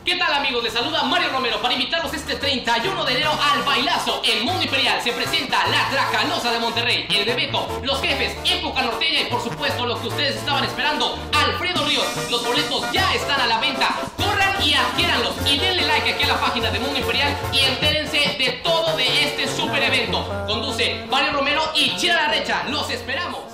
¿Qué tal, amigos? Les saluda Mario Romero para invitarlos este 31 de enero al bailazo en Mundo Imperial. Se presenta La Tracalosa de Monterrey, El Bebeto, Los Jefes, Época Norteña y por supuesto lo que ustedes estaban esperando, Alfredo Ríos. Los boletos ya están a la venta. Corran y adquiéranlos y denle like aquí a la página de Mundo Imperial y entérense de todo de este super evento. Conduce Mario Romero y Chira la Recha. ¡Los esperamos!